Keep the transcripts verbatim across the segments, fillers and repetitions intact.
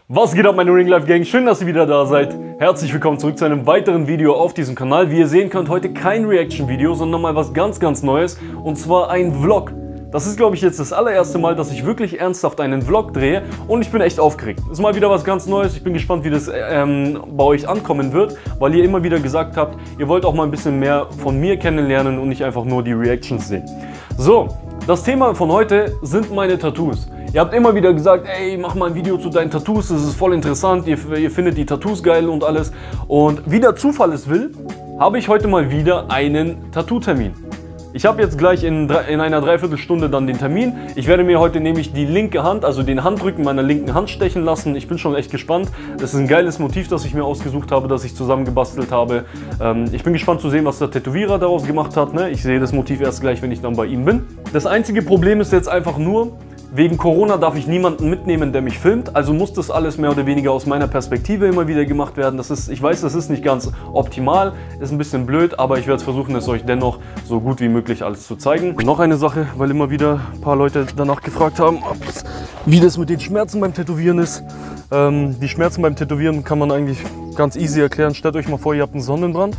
Was geht ab, meine Ring Life Gang? Schön, dass ihr wieder da seid. Herzlich willkommen zurück zu einem weiteren Video auf diesem Kanal. Wie ihr sehen könnt, heute kein Reaction-Video, sondern mal was ganz, ganz Neues. Und zwar ein Vlog. Das ist, glaube ich, jetzt das allererste Mal, dass ich wirklich ernsthaft einen Vlog drehe. Und ich bin echt aufgeregt. Ist mal wieder was ganz Neues. Ich bin gespannt, wie das ähm, bei euch ankommen wird. Weil ihr immer wieder gesagt habt, ihr wollt auch mal ein bisschen mehr von mir kennenlernen und nicht einfach nur die Reactions sehen. So, das Thema von heute sind meine Tattoos. Ihr habt immer wieder gesagt, ey, mach mal ein Video zu deinen Tattoos, das ist voll interessant, ihr, ihr findet die Tattoos geil und alles. Und wie der Zufall es will, habe ich heute mal wieder einen Tattoo-Termin. Ich habe jetzt gleich in, in einer Dreiviertelstunde dann den Termin. Ich werde mir heute nämlich die linke Hand, also den Handrücken meiner linken Hand stechen lassen. Ich bin schon echt gespannt. Das ist ein geiles Motiv, das ich mir ausgesucht habe, das ich zusammengebastelt habe. Ähm, ich bin gespannt zu sehen, was der Tätowierer daraus gemacht hat. Ne? Ich sehe das Motiv erst gleich, wenn ich dann bei ihm bin. Das einzige Problem ist jetzt einfach nur, wegen Corona darf ich niemanden mitnehmen, der mich filmt, also muss das alles mehr oder weniger aus meiner Perspektive immer wieder gemacht werden. Das ist, ich weiß, das ist nicht ganz optimal, ist ein bisschen blöd, aber ich werde versuchen, es euch dennoch so gut wie möglich alles zu zeigen. Und noch eine Sache, weil immer wieder ein paar Leute danach gefragt haben, wie das mit den Schmerzen beim Tätowieren ist. Ähm, die Schmerzen beim Tätowieren kann man eigentlich ganz easy erklären. Stellt euch mal vor, ihr habt einen Sonnenbrand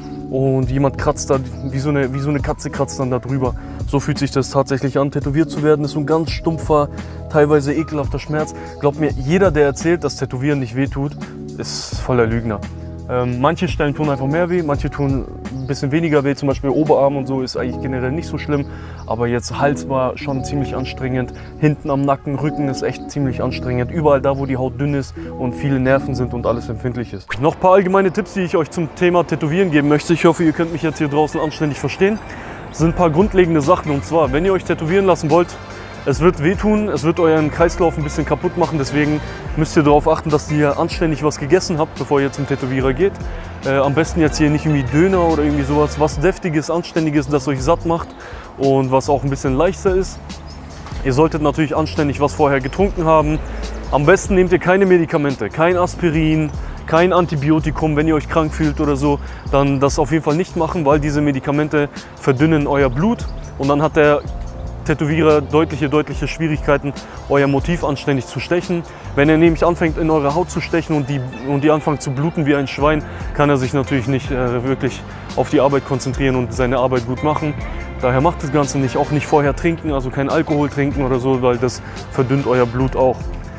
und jemand kratzt da, wie so eine, wie so eine Katze kratzt dann da drüber. So fühlt sich das tatsächlich an, tätowiert zu werden. Das ist so ein ganz stumpfer, teilweise ekelhafter Schmerz. Glaubt mir, jeder, der erzählt, dass Tätowieren nicht wehtut, ist voller Lügner. Ähm, manche Stellen tun einfach mehr weh, manche tun ein bisschen weniger weh. Zum Beispiel Oberarm und so ist eigentlich generell nicht so schlimm. Aber jetzt Hals war schon ziemlich anstrengend. Hinten am Nacken, Rücken ist echt ziemlich anstrengend. Überall da, wo die Haut dünn ist und viele Nerven sind und alles empfindlich ist. Noch ein paar allgemeine Tipps, die ich euch zum Thema Tätowieren geben möchte. Ich hoffe, ihr könnt mich jetzt hier draußen anständig verstehen. Das sind ein paar grundlegende Sachen, und zwar, wenn ihr euch tätowieren lassen wollt, es wird wehtun, es wird euren Kreislauf ein bisschen kaputt machen, deswegen müsst ihr darauf achten, dass ihr anständig was gegessen habt, bevor ihr zum Tätowierer geht. Äh, am besten jetzt hier nicht irgendwie Döner oder irgendwie sowas, was Deftiges, Anständiges, das euch satt macht und was auch ein bisschen leichter ist. Ihr solltet natürlich anständig was vorher getrunken haben. Am besten nehmt ihr keine Medikamente, kein Aspirin, kein Antibiotikum. Wenn ihr euch krank fühlt oder so, dann das auf jeden Fall nicht machen, weil diese Medikamente verdünnen euer Blut und dann hat der Tätowierer deutliche, deutliche Schwierigkeiten, euer Motiv anständig zu stechen. Wenn er nämlich anfängt, in eure Haut zu stechen und die, und die anfangen zu bluten wie ein Schwein, kann er sich natürlich nicht äh, wirklich auf die Arbeit konzentrieren und seine Arbeit gut machen. Daher macht das Ganze nicht, auch nicht vorher trinken, also kein Alkohol trinken oder so, weil das verdünnt euer Blut auch.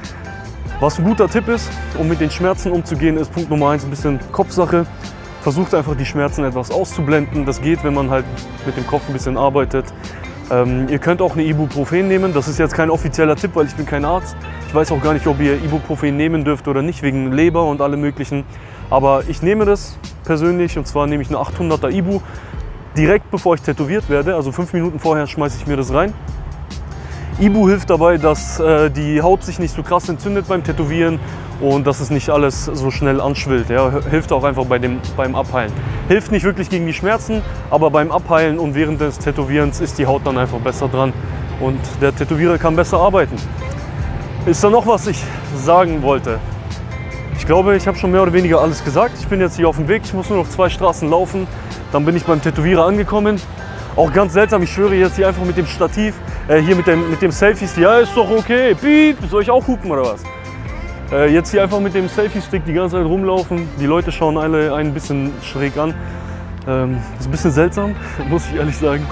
Was ein guter Tipp ist, um mit den Schmerzen umzugehen, ist Punkt Nummer eins, ein bisschen Kopfsache. Versucht einfach die Schmerzen etwas auszublenden. Das geht, wenn man halt mit dem Kopf ein bisschen arbeitet. Ähm, ihr könnt auch eine Ibuprofen nehmen. Das ist jetzt kein offizieller Tipp, weil ich bin kein Arzt. Ich weiß auch gar nicht, ob ihr Ibuprofen nehmen dürft oder nicht, wegen Leber und allem möglichen. Aber ich nehme das persönlich, und zwar nehme ich eine achthunderter Ibu direkt bevor ich tätowiert werde. Also fünf Minuten vorher schmeiße ich mir das rein. Ibu hilft dabei, dass äh, die Haut sich nicht so krass entzündet beim Tätowieren und dass es nicht alles so schnell anschwillt. Ja. Hilft auch einfach bei dem, beim Abheilen. Hilft nicht wirklich gegen die Schmerzen, aber beim Abheilen und während des Tätowierens ist die Haut dann einfach besser dran und der Tätowierer kann besser arbeiten. Ist da noch was ich sagen wollte? Ich glaube, ich habe schon mehr oder weniger alles gesagt. Ich bin jetzt hier auf dem Weg, ich muss nur noch zwei Straßen laufen, dann bin ich beim Tätowierer angekommen. Auch ganz seltsam, ich schwöre jetzt hier einfach mit dem Stativ, äh, hier mit dem, mit dem Selfie-Stick, ja ist doch okay, piep, soll ich auch hupen oder was? Äh, jetzt hier einfach mit dem Selfie-Stick die ganze Zeit rumlaufen, die Leute schauen alle ein bisschen schräg an. Ähm, ist ein bisschen seltsam, muss ich ehrlich sagen.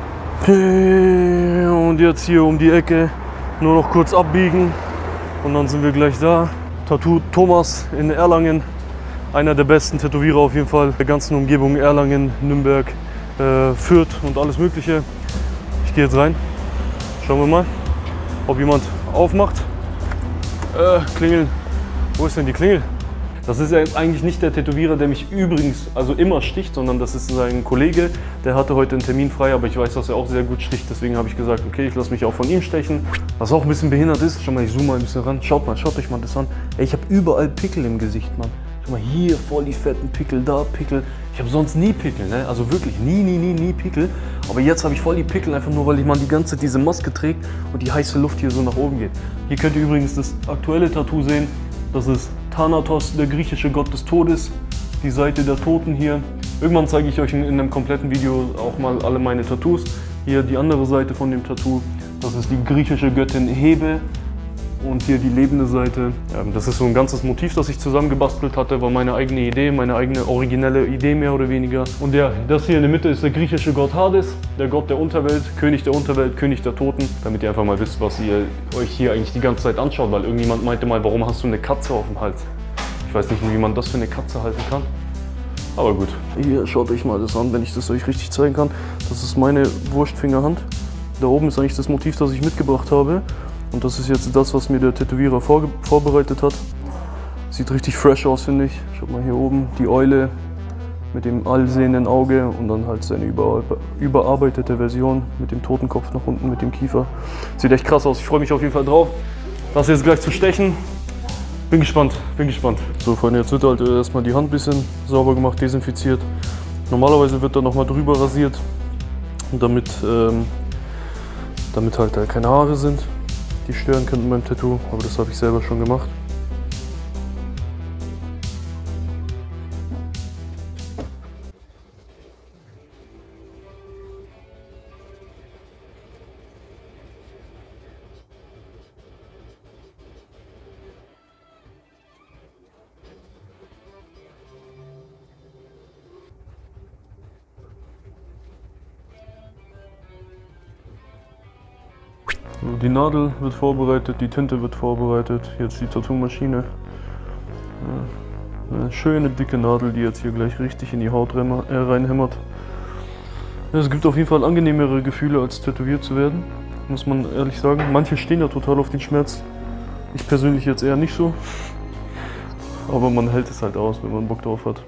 Und jetzt hier um die Ecke nur noch kurz abbiegen und dann sind wir gleich da. Tattoo Thomas in Erlangen, einer der besten Tätowierer auf jeden Fall, der ganzen Umgebung Erlangen, Nürnberg, äh, Fürth und alles mögliche. Ich gehe jetzt rein, schauen wir mal, ob jemand aufmacht. Äh, klingeln, wo ist denn die Klingel? Das ist ja eigentlich nicht der Tätowierer, der mich übrigens also immer sticht, sondern das ist sein Kollege. Der hatte heute einen Termin frei, aber ich weiß, dass er auch sehr gut sticht. Deswegen habe ich gesagt, okay, ich lasse mich auch von ihm stechen. Was auch ein bisschen behindert ist, schau mal, ich zoome mal ein bisschen ran. Schaut mal, schaut euch mal das an. Ey, ich habe überall Pickel im Gesicht, Mann. Schau mal, hier voll die fetten Pickel, da Pickel. Ich habe sonst nie Pickel, ne? Also wirklich nie, nie, nie, nie Pickel. Aber jetzt habe ich voll die Pickel, einfach nur, weil ich man die ganze Zeit diese Maske trägt und die heiße Luft hier so nach oben geht. Hier könnt ihr übrigens das aktuelle Tattoo sehen. Das ist Thanatos, der griechische Gott des Todes. Die Seite der Toten hier. Irgendwann zeige ich euch in, in einem kompletten Video auch mal alle meine Tattoos. Hier die andere Seite von dem Tattoo. Das ist die griechische Göttin Hebe. und hier die lebende Seite. Das ist so ein ganzes Motiv, das ich zusammengebastelt hatte, war meine eigene Idee, meine eigene originelle Idee mehr oder weniger. Und ja, das hier in der Mitte ist der griechische Gott Hades, der Gott der Unterwelt, König der Unterwelt, König der Toten. Damit ihr einfach mal wisst, was ihr euch hier eigentlich die ganze Zeit anschaut, weil irgendjemand meinte mal, warum hast du eine Katze auf dem Hals? Ich weiß nicht, wie man das für eine Katze halten kann. Aber gut. Hier, schaut euch mal das an, wenn ich das euch richtig zeigen kann. Das ist meine Wurstfingerhand. Da oben ist eigentlich das Motiv, das ich mitgebracht habe. Und das ist jetzt das, was mir der Tätowierer vor, vorbereitet hat. Sieht richtig fresh aus, finde ich. Schaut mal hier oben, die Eule mit dem allsehenden Auge und dann halt seine über, überarbeitete Version mit dem Totenkopf nach unten, mit dem Kiefer. Sieht echt krass aus. Ich freue mich auf jeden Fall drauf, das jetzt gleich zu stechen. Bin gespannt, bin gespannt. So, Freunde, jetzt wird halt erstmal die Hand ein bisschen sauber gemacht, desinfiziert. Normalerweise wird da nochmal drüber rasiert, damit, ähm, damit halt da keine Haare sind, die stören könnten beim Tattoo, aber das habe ich selber schon gemacht. Die Nadel wird vorbereitet, die Tinte wird vorbereitet, jetzt die Tattoo-Maschine. Eine schöne dicke Nadel, die jetzt hier gleich richtig in die Haut reinhämmert. Es gibt auf jeden Fall angenehmere Gefühle, als tätowiert zu werden, muss man ehrlich sagen. Manche stehen ja total auf den Schmerz, ich persönlich jetzt eher nicht so. Aber man hält es halt aus, wenn man Bock drauf hat.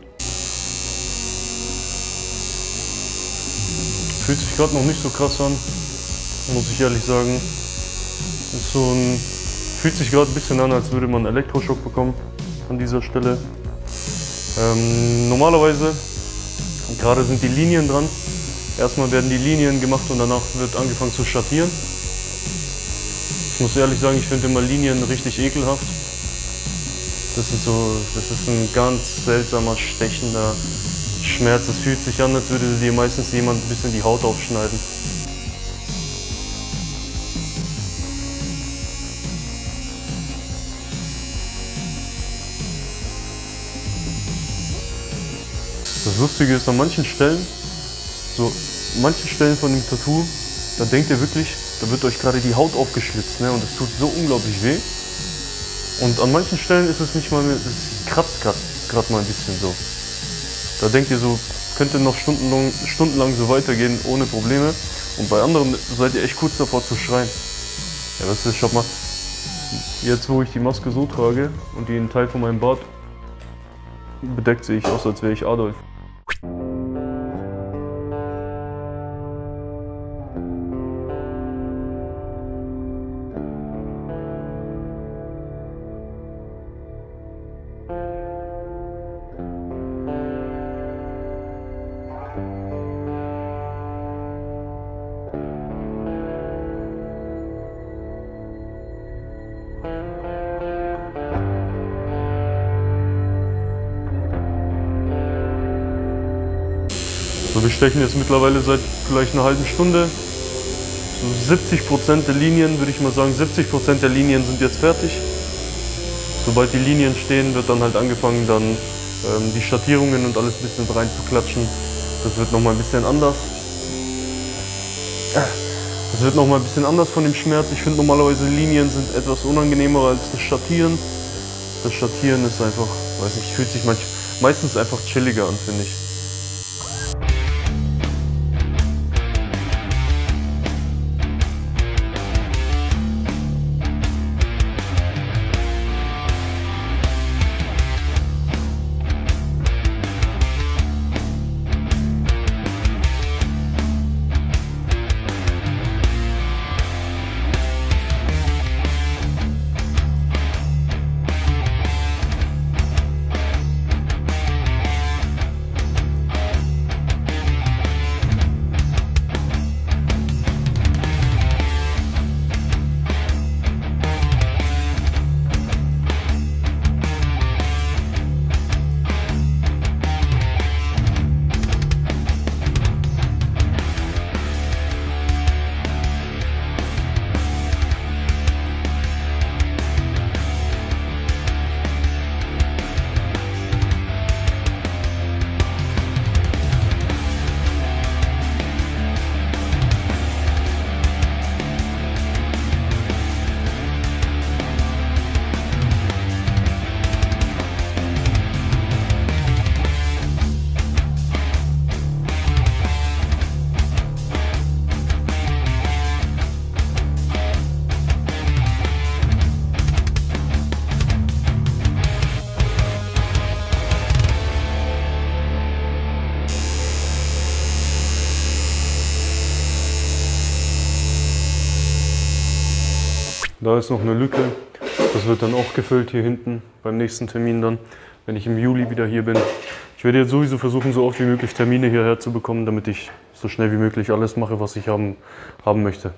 Fühlt sich gerade noch nicht so krass an, muss ich ehrlich sagen. Ist so ein, fühlt sich gerade ein bisschen an, als würde man einen Elektroschock bekommen an dieser Stelle. Ähm, normalerweise, gerade sind die Linien dran. Erstmal werden die Linien gemacht und danach wird angefangen zu schattieren. Ich muss ehrlich sagen, ich finde immer Linien richtig ekelhaft. Das, sind so, das ist ein ganz seltsamer, stechender Schmerz. Es fühlt sich an, als würde dir meistens jemand ein bisschen die Haut aufschneiden. Das Lustige ist, an manchen Stellen, so manche Stellen von dem Tattoo, da denkt ihr wirklich, da wird euch gerade die Haut aufgeschlitzt, ne? Und es tut so unglaublich weh. Und an manchen Stellen ist es nicht mal mehr, es kratzt gerade mal ein bisschen so. Da denkt ihr so, könnte noch stundenlang, stundenlang so weitergehen ohne Probleme. Und bei anderen seid ihr echt kurz davor zu schreien. Ja, weißt du, schaut mal, jetzt wo ich die Maske so trage und die einen Teil von meinem Bart bedeckt, sehe ich aus, als wäre ich Adolf. So, wir stechen jetzt mittlerweile seit vielleicht einer halben Stunde. So siebzig Prozent der Linien, würde ich mal sagen, siebzig Prozent der Linien sind jetzt fertig. Sobald die Linien stehen, wird dann halt angefangen, dann ähm, die Schattierungen und alles ein bisschen rein zu klatschen. Das wird nochmal ein bisschen anders. Das wird nochmal ein bisschen anders von dem Schmerz. Ich finde normalerweise Linien sind etwas unangenehmer als das Schattieren. Das Schattieren ist einfach, weiß nicht, fühlt sich manch, meistens einfach chilliger an, finde ich. Da ist noch eine Lücke. Das wird dann auch gefüllt hier hinten beim nächsten Termin dann, wenn ich im Juli wieder hier bin. Ich werde jetzt sowieso versuchen, so oft wie möglich Termine hierher zu bekommen, damit ich so schnell wie möglich alles mache, was ich haben, haben möchte.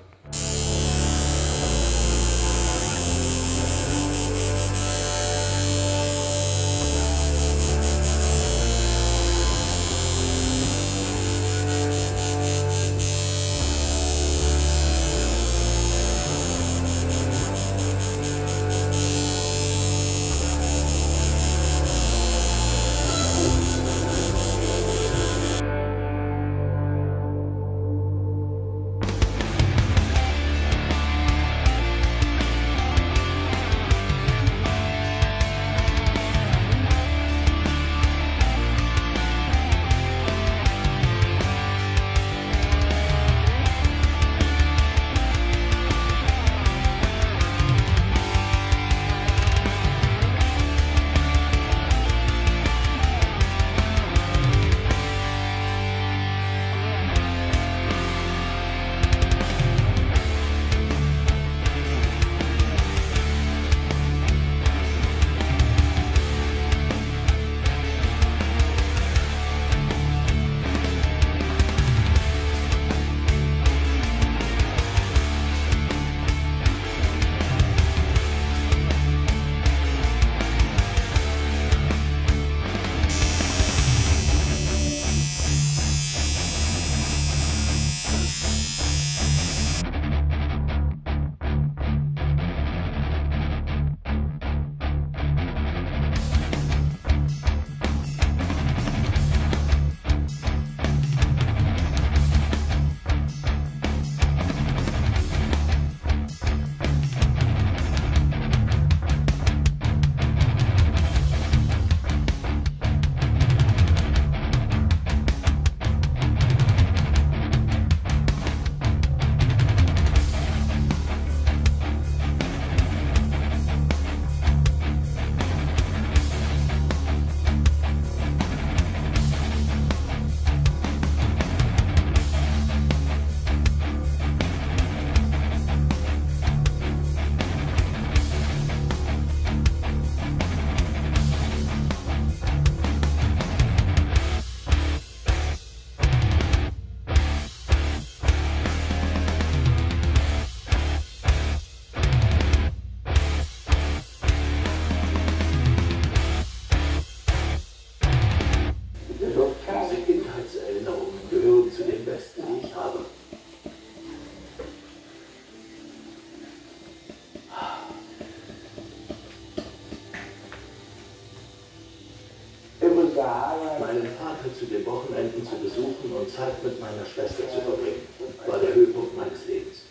Meinen Vater zu den Wochenenden zu besuchen und Zeit mit meiner Schwester zu verbringen, war der Höhepunkt meines Lebens.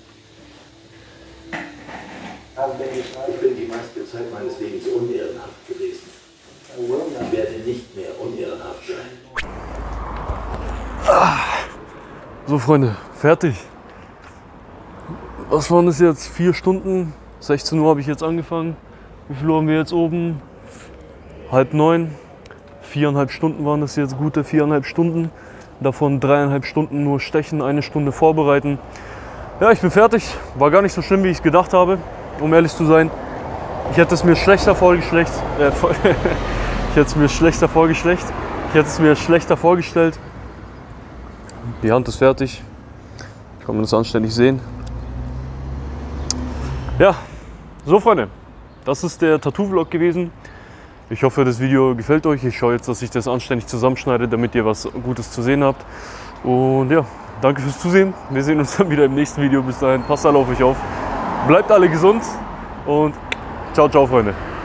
Ich bin die meiste Zeit meines Lebens unehrenhaft gewesen. Ich werde nicht mehr unehrenhaft sein. So Freunde, fertig. Was waren das jetzt? Vier Stunden? sechzehn Uhr habe ich jetzt angefangen. Wie viel Uhr haben wir jetzt oben? Halb neun. Viereinhalb Stunden waren das jetzt, gute viereinhalb Stunden. Davon dreieinhalb Stunden nur stechen, eine Stunde vorbereiten. Ja, ich bin fertig. War gar nicht so schlimm, wie ich es gedacht habe, um ehrlich zu sein. Ich hätte es mir schlechter vorgestellt. Äh, ich hätte es mir schlechter vorgestellt. Ich hätte es mir schlechter vorgestellt. Die Hand ist fertig. Kann man das anständig sehen. Ja, so Freunde, das ist der Tattoo-Vlog gewesen. Ich hoffe, das Video gefällt euch. Ich schaue jetzt, dass ich das anständig zusammenschneide, damit ihr was Gutes zu sehen habt. Und ja, danke fürs Zusehen. Wir sehen uns dann wieder im nächsten Video. Bis dahin, passt alle auf euch auf. Bleibt alle gesund und ciao, ciao, Freunde.